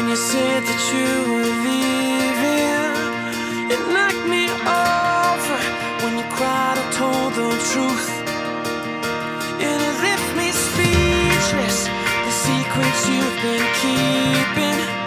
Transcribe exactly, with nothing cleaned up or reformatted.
when you said that you were leaving. It knocked me over when you cried and told the truth. And it left me speechless, the secrets you've been keeping.